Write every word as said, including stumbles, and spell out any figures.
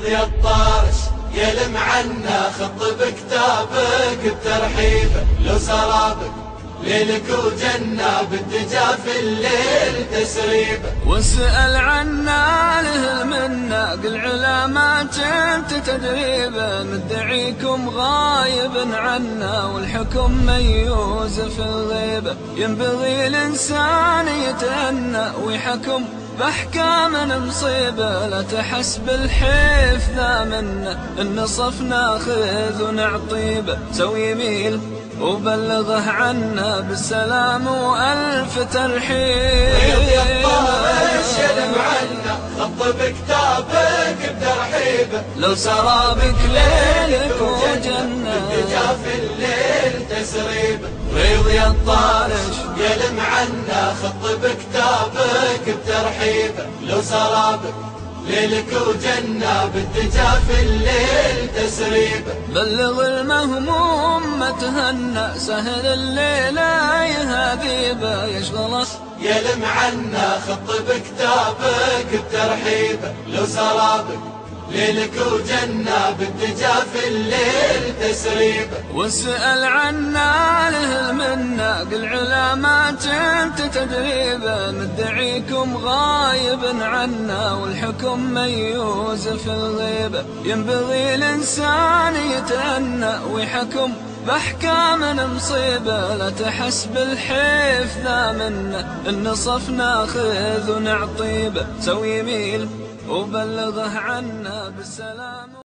ويضيا الطارش يلم عنا خط بكتابك بترحيبه. لو سرابك ليلك وجنة بالدجا في الليل تسريبه. واسأل عنا له المنة قل علا ما كنت تدريبه. مدعيكم غايب عنا والحكم ميوز في الغيبة. ينبغي الإنسان يتأنى ويحكم بأحكام مصيبة. لا تحس بالحيف ذا منا النصف ناخذ ونعطيبه. سوي يميل وبلغه عنا بالسلام وألف ترحيب. ويضيا الطارش يلم عنا خط بكتابك بترحيبه. لو سرابك ليلك وجنة بالدجا في الليل تسريبه. ويضيا الطارش يلم عنا خط بكتابك بترحيبه. لو سرابك ليلك وجنة بالدجا في الليل تسريبه. بلغ المهموم ما تهنى سهل الليلة يهذيبه. يشغله يلم عنا خط بكتابك بترحيبه. لو سرابك ليلك وجنة بالدجا في الليل تسريبه. واسأل عنا له المنة قل علا ما كنت تدريبه. مدعيكم غايب عنا والحكم ميوز في الغيبة. ينبغي الإنسان يتأنى ويحكم بأحكام مصيبة. لا تحس بالحيف ذا منا النصف ناخذ ونعطيبه. سوي يميل وبلغه عنا بالسلام.